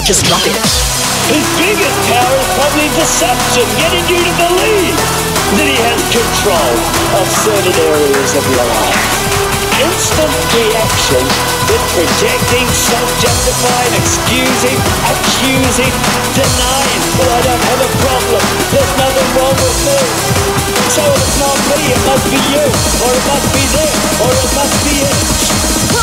Just love it. His biggest power is probably deception, getting you to believe that he has control of certain areas of your life. Instant reaction with projecting, self-justifying, excusing, accusing, denying. Well, I don't have a problem. There's nothing wrong with me. So it's not me, it must be you, or it must be them, or it must be it.